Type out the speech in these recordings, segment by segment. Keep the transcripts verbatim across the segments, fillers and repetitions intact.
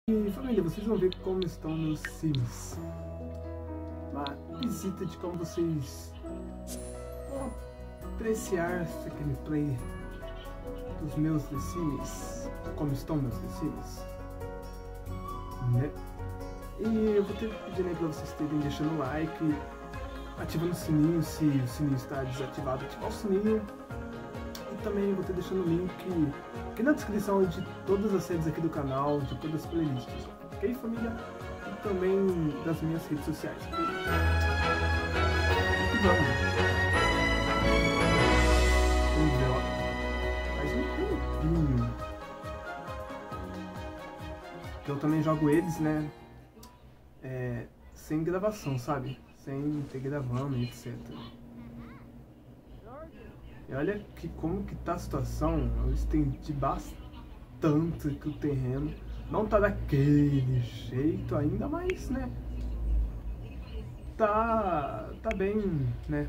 E família, vocês vão ver como estão meus Sims. Uma visita de como vocês vão apreciar essa gameplay dos meus The Sims. Como estão meus The Sims, né? E eu vou ter que pedir aí pra vocês terem deixando o like, ativando o sininho se o sininho está desativado, ativar o sininho. E também vou ter deixando o link aqui na descrição de todas as séries aqui do canal, de todas as playlists, ok, família? E também das minhas redes sociais, ok? E vamos! Vamos ver, ó. Faz um tempinho que eu também jogo eles, né? É, sem gravação, sabe? Sem ter gravando e etcétera. E olha que, como que tá a situação, eu estendi bastante que o terreno não tá daquele jeito ainda, mas, né, tá, tá bem, né.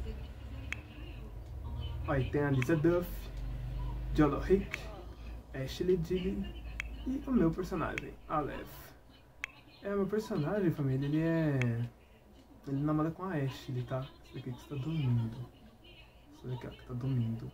Aí tem a Lisa Duff, Jolo Rick, Ashley Dilly e o meu personagem, Aleph. É, o meu personagem, família, ele é... ele namora com a Ashley, tá? Esse daqui que está dormindo. Esse daqui ó, que tá dormindo.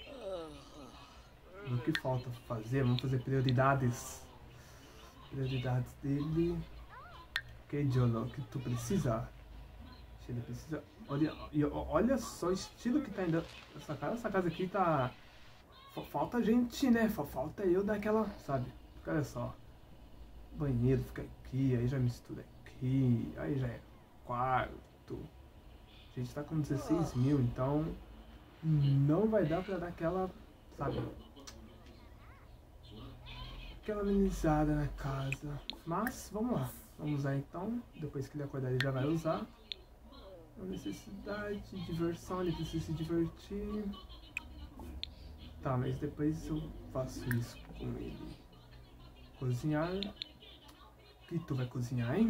O que falta fazer? Vamos fazer prioridades. Prioridades dele. Ok, Jolo, o que tu precisa? Ele precisa... Olha, olha só o estilo que tá indo. Essa casa, essa casa aqui tá... Falta gente, né? Falta eu daquela, sabe? Olha só. Banheiro fica aqui, aí já mistura aqui, aí já é quarto. A gente tá com dezesseis mil, então não vai dar pra dar aquela, sabe? Aquela amenizada na casa. Mas vamos lá, vamos usar então. Depois que ele acordar, ele já vai usar. A necessidade, diversão, ele precisa se divertir. Tá, mas depois eu faço isso com ele. Cozinhar. O que tu vai cozinhar, hein?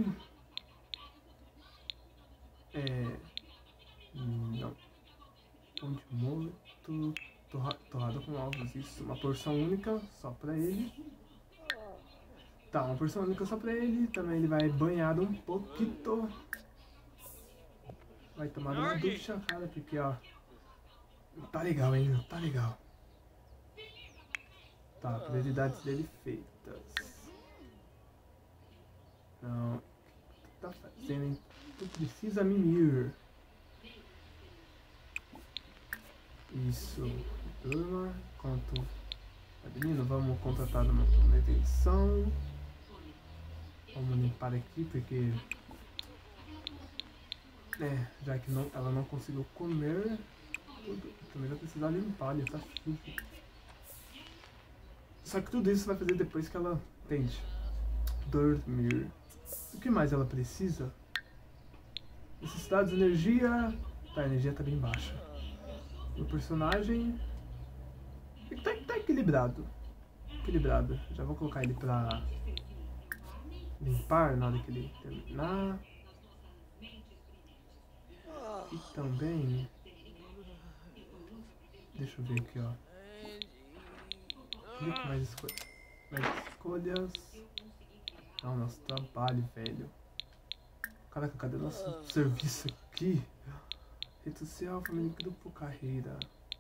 É... Não. Pão de morto, torra, torrada com ovos, isso. Uma porção única, só pra ele. Tá, uma porção única só pra ele. Também ele vai banhado um pouquinho. Vai tomar uma ducha, cara, porque, ó... Tá legal, hein? Tá legal. Tá, prioridades dele feitas. Não. O que tu tá fazendo, hein? Tu precisa mimir. Isso. Turma. Quanto... Menino, vamos contratar uma manutenção. Vamos limpar aqui, porque... É, já que não, ela não conseguiu comer, tudo, também vai precisar limpar, ali tá sujo. Só que tudo isso vai fazer depois que ela tente dormir. O que mais ela precisa? Necessidade de energia. Tá, a energia tá bem baixa. O personagem tá, tá equilibrado. Equilibrado. Já vou colocar ele pra limpar na hora que ele terminar. E também... Deixa eu ver aqui, ó. Clique mais escolhas. Mais escolhas. Não, nosso trabalho, velho. Caraca, cadê nosso serviço aqui? Rede social, família, grupo, carreira.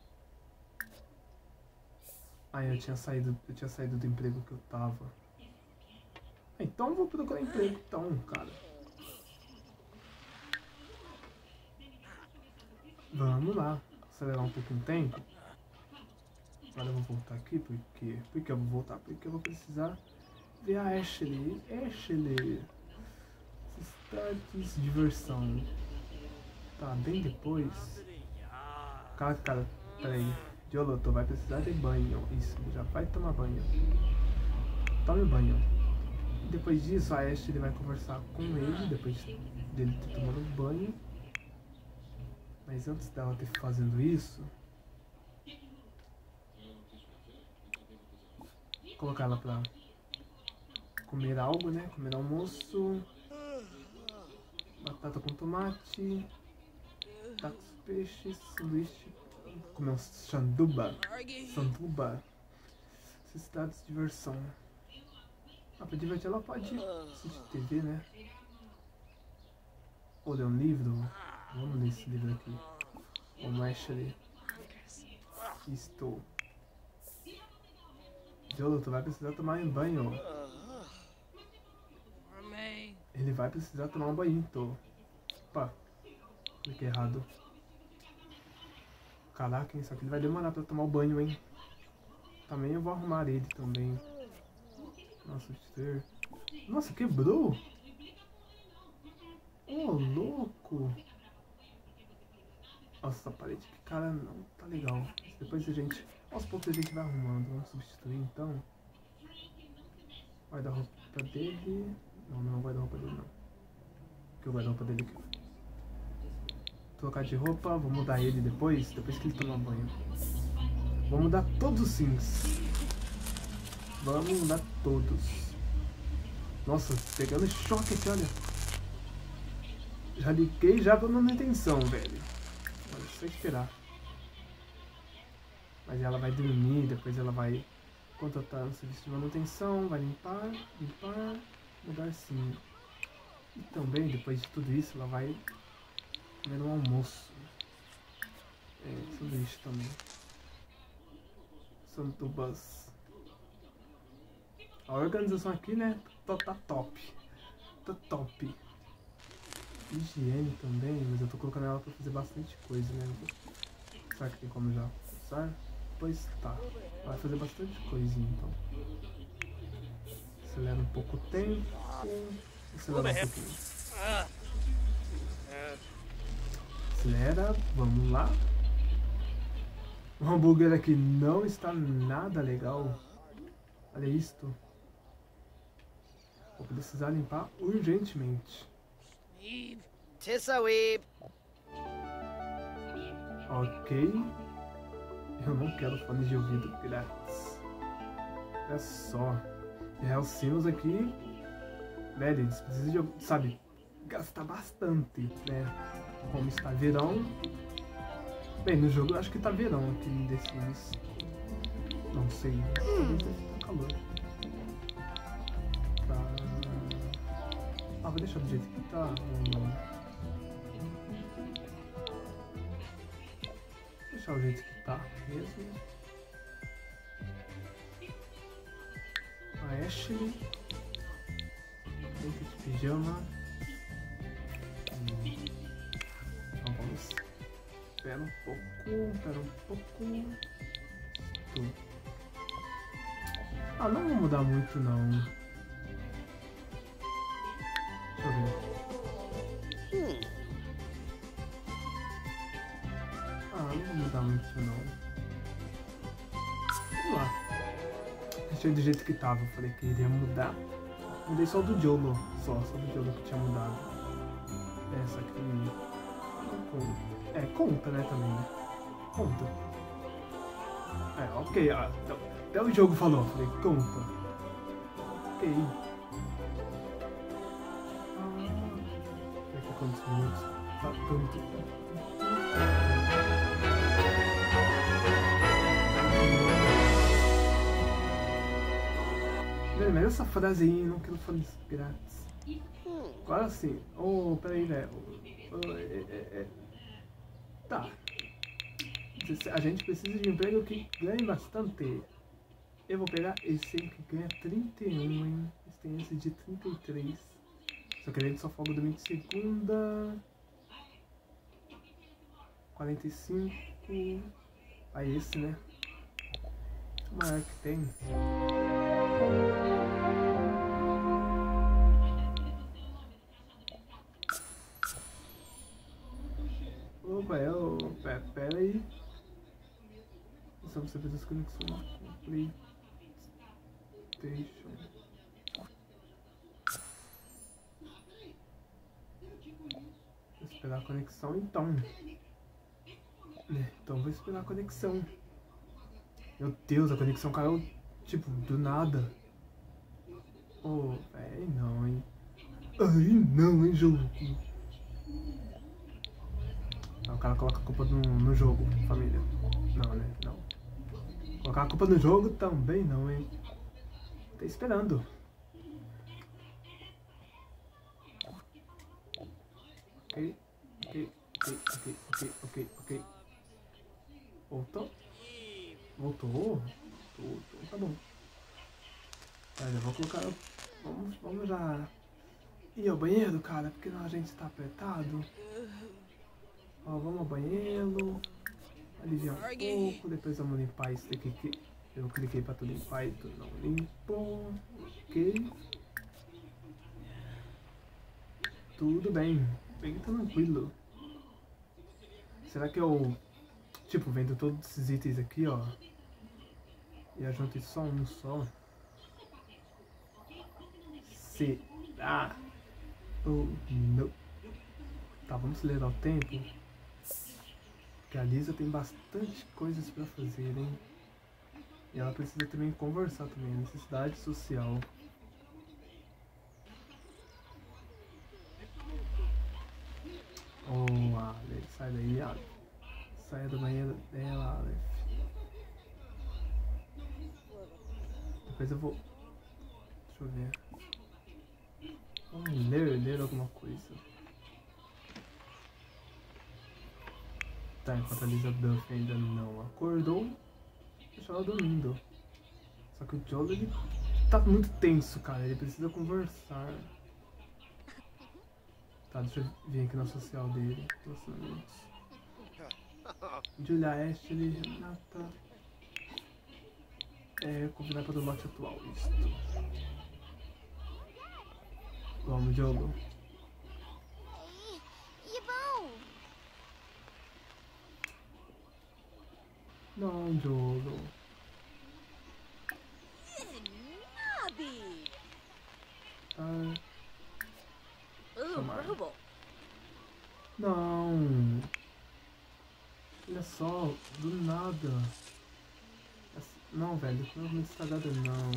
Ah, eu tinha saído, eu tinha saído do emprego que eu tava. Então eu vou procurar emprego, então, cara. Vamos lá. Acelerar um pouquinho o tempo. Agora eu vou voltar aqui, porque... Por que eu vou voltar? Porque eu vou precisar ver a Ashley. Ashley. Necessidades, diversão. Tá, bem depois. Cara, cara, peraí. Jolo, tu vai precisar de banho. Isso, já vai tomar banho. Tome banho. Depois disso, a Ashley vai conversar com ele, depois dele ter tomado banho. Mas antes dela ter fazendo isso, vou colocar ela pra comer algo, né? Comer almoço. Batata com tomate. Tacos, peixes, sanduíche. Comer um sanduba. Sanduba. Necessidades de diversão. Ah, pra divertir ela pode assistir T V, né? Ou ler um livro. Vamos ler esse livro aqui. O Ashley. Estou. Jolo, tu vai precisar tomar um banho. Ele vai precisar tomar um banho, tô. Opa. Cliquei errado. Caraca, hein? Só que ele vai demorar pra tomar o banho, hein? Também eu vou arrumar ele também. Nossa, ter... Nossa, quebrou! Ô, oh, louco! Nossa, essa parede que cara não tá legal. Depois a gente... Aos poucos a gente vai arrumando. Vamos substituir então. Guarda-roupa dele... Não, não é o guarda-roupa dele não. Porque o guarda-roupa dele aqui. Trocar de roupa, vou mudar ele depois. Depois que ele tomar banho. Vou mudar todos os sims. Vamos mudar todos. Nossa, pegando choque aqui, olha. Já liguei já pra manutenção, velho. Olha, só esperar. Mas ela vai dormir, depois ela vai contratar um serviço de manutenção, vai limpar, limpar, mudar sim. E também, depois de tudo isso, ela vai comer um almoço. É, tudo isso também. Santo Bus. A organização aqui, né, tá, tá top. Tá top. Higiene também, mas eu tô colocando ela pra fazer bastante coisa, né? Será que tem como já usar? Pois tá. Vai fazer bastante coisinha, então. Acelera um pouco o tempo. Acelera um pouquinho. Acelera, vamos lá. O hambúrguer aqui não está nada legal. Olha isto. Vou precisar limpar urgentemente. Ok. Eu não quero fones de ouvido grátis. Olha só. É, os sinos aqui, velho, eles precisam de, sabe, gastar bastante, né? Como está verão. Bem, no jogo eu acho que tá verão aqui em The Sims. Não sei. Talvez deve tá calor. Tá. Ah, vou deixar do jeito que tá ou não? Vou deixar o jeito que tá mesmo. A Ashley. Dentro de pijama. Hum. Então vamos. Espera um pouco. Espera um pouco. Tô. Ah, não vou mudar muito não. Deixa eu ver. Ah, não vou mudar muito não. Vamos lá. Deixei do jeito que tava. Eu falei que iria mudar. Mudei só do Jolo. Só, só do Jolo que tinha mudado. Essa aqui. Não conta. É, conta, né, também, né? Conta. É, ok. Ó, até o jogo falou. Eu falei, conta. Ok. Daqui a quantos minutos? Tá tanto. Mas essa frase aí, não quero falar isso grátis. Agora sim. Oh, peraí, velho. Oh, é, é, é. Tá. A gente precisa de um emprego que ganhe bastante. Eu vou pegar esse que ganha trinta e um, hein? Esse tem esse de trinta e três. Só que ele só folga domingo e segunda. quarenta e cinco. Aí esse, né? O maior que tem. Opa, eu... Pera, pera aí. Só você fez as conexões. PlayStation. Vou esperar a conexão então. Então vou esperar a conexão. Meu Deus, a conexão caiu, tipo, do nada. Oh, véi, não, hein. Ai, não, hein, jogo. O cara coloca a culpa no, no jogo, família. Não, né, não. Colocar a culpa no jogo também não, hein. Tá esperando. tô? Tô, tô, tá bom. Mas eu vou colocar... Vamos, vamos já ir ao banheiro, cara, porque a gente tá apertado. Ó, vamos ao banheiro. Aliviar um pouco, depois vamos limpar isso daqui que eu cliquei pra tu limpar e tu não limpou. Ok. Tudo bem, bem tranquilo. Será que eu, tipo, vendo todos esses itens aqui, ó, e eu junto só um só? Será? Ou não? Tá, vamos acelerar o tempo. Porque a Lisa tem bastante coisas pra fazer, hein? E ela precisa também conversar também, necessidade social. Oh, Aleph, sai daí, Aleph. Saia do banheiro dela, Aleph. Depois eu vou... Deixa eu ver. Vamos ler, ler alguma coisa. Tá, enquanto a Lisa Duff ainda não acordou, deixa ela dormindo. Só que o Joel, ele tá muito tenso, cara. Ele precisa conversar. Tá, deixa eu vir aqui na social dele. Relacionamentos. Julia Ashley, Renata. É, convidar para o lote atual. Isto. Vamos, Joel. Não, Joel. Ah. Chamar. Não. Olha só, do nada. Não, velho, não é muito estragada não.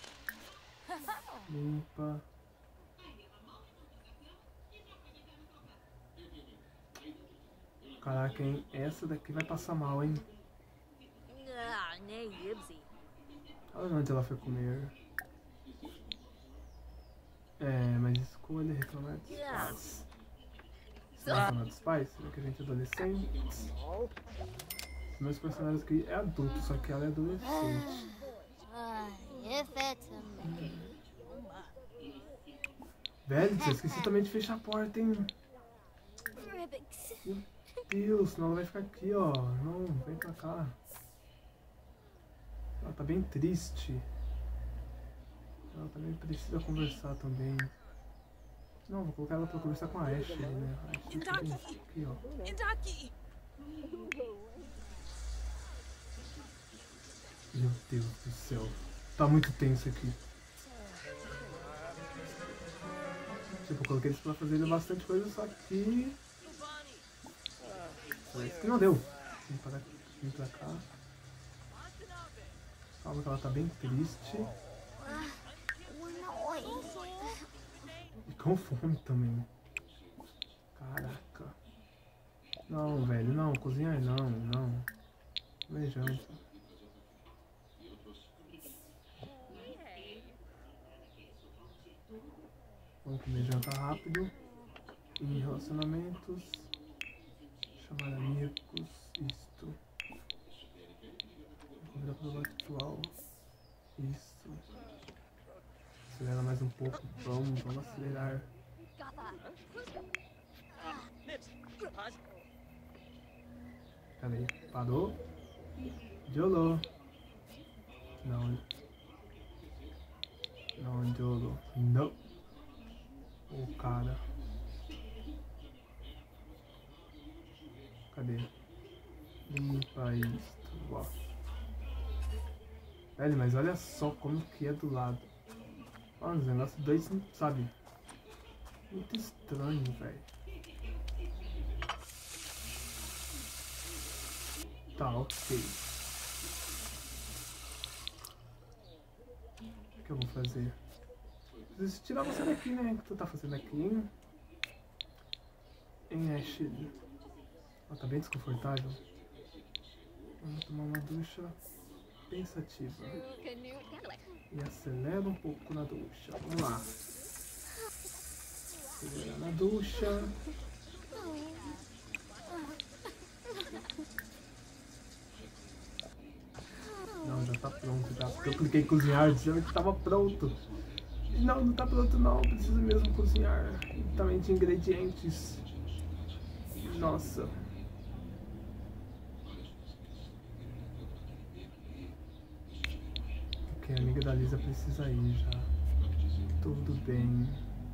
Limpa. Caraca, hein? Essa daqui vai passar mal, hein? Olha onde ela foi comer. É, mas escolha reclamar dos pais. Se reclamar dos pais, será que a gente é adolescente? Os meus personagens aqui é adulto, só que ela é adolescente. Hum. Velho, eu esqueci também de fechar a porta, hein? Meu Deus, senão ela vai ficar aqui, ó. Não, vem pra cá. Ela tá bem triste. Ela também precisa conversar também. Não, vou colocar ela pra conversar com a Ashley, né? A Ashley tá bem aqui, ó. Meu Deus do céu. Tá muito tenso aqui. Tipo, eu coloquei eles pra fazer bastante coisa, só que... Parece que não deu. Vem pra, vem pra cá. Calma que ela tá bem triste. E com fome também. Caraca. Não, velho, não. Cozinhar não, não. Não é janta. Vamos comer janta rápido. Em relacionamentos. Chamar amigos. Isto. Convidar para o lote atual. Isso. Acelera mais um pouco. Vamos, vamos acelerar. Peraí, parou? Jolo. Não. Não, Jolo. Não. O oh, cara. Cadê? Limpa isto. Ó. Velho, mas olha só como que é do lado. Olha, os negócios dois, sabe? Muito estranho, velho. Tá, ok. O que eu vou fazer? Preciso tirar você daqui, né? O que tu tá fazendo aqui, hein? Em Ashley. Ela tá bem desconfortável. Vamos tomar uma ducha pensativa. E acelera um pouco na ducha. Vamos lá. Acelera na ducha. tá pronto, tá? Porque eu cliquei em cozinhar dizendo que tava pronto. E não, não tá pronto não, preciso mesmo cozinhar. E também de ingredientes. Nossa. Ok, a amiga da Lisa precisa ir já. Tudo bem.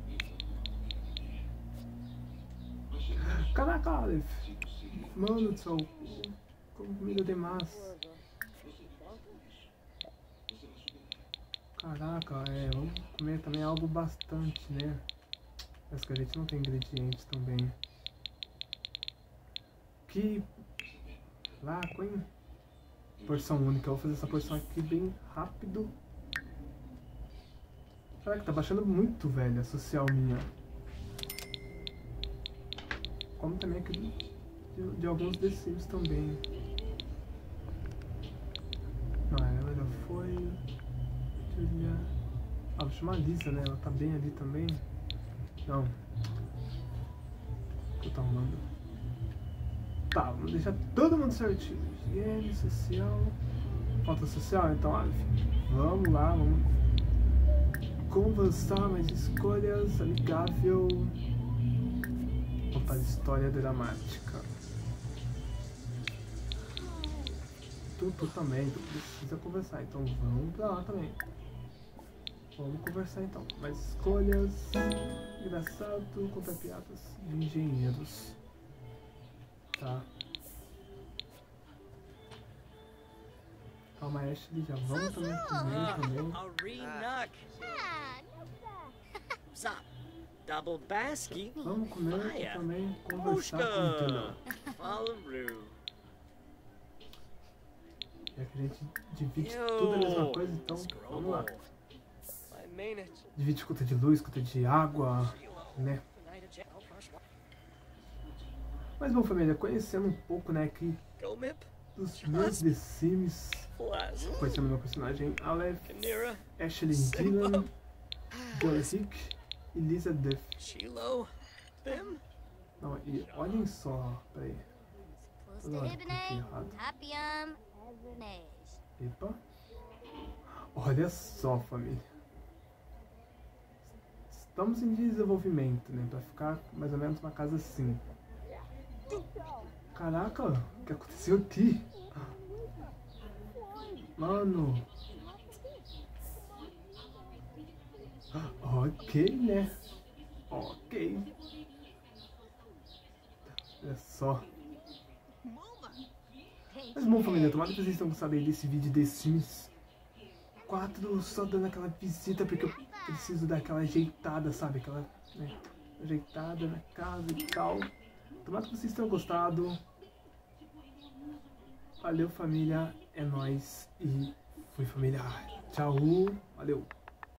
Caraca, Aleph! Mano do céu, comida demais. Caraca, é, vamos comer também algo bastante, né? Mas que a gente não tem ingredientes também. Que laco, hein? Porção única, eu vou fazer essa porção aqui bem rápido. Caraca, tá baixando muito, velho, a social minha. Como também aqui de, de alguns The Sims também. Não, ela já foi. Julia. Ah, vou chamar a Lisa, né? Ela tá bem ali também. Não. O que eu tô arrumando? Tá, vamos deixar todo mundo certinho. Higiene, social. Falta social, então, Aleph. Vamos lá, vamos conversar mais escolhas. Amigável. Contar história dramática. Tu, tu também, tu precisa conversar, então vamos pra lá também. Vamos conversar então. Mais escolhas. Engraçado, contar piadas de engenheiros. Tá. Calma, Ashley, já vamos também comer também. Double basky. Vamos comer e também conversar com o Dylan. Já que a gente divide tudo a mesma coisa, então vamos lá. Divide conta de luz, conta de água, né? Mas bom, família, conhecendo um pouco, né, aqui dos meus The Sims. Conhecendo meu personagem Aleph, Ashley Dylan, Joel Rick e Lisa Duff. Não, e olhem só, peraí. Toda hora que eu cliquei errado. Epa. Olha só, família. Estamos em desenvolvimento, né? Pra ficar mais ou menos uma casa assim. Caraca, o que aconteceu aqui? Mano. Ok, né? Ok. Olha só. Mas bom, família, tomara que vocês tenham gostado aí desse vídeo de Sims quatro, só dando aquela visita porque eu preciso dar aquela ajeitada, sabe? Aquela, né, ajeitada na casa e tal. Tomara que vocês tenham gostado. Valeu, família. É nóis. E fui, família. Tchau. Valeu.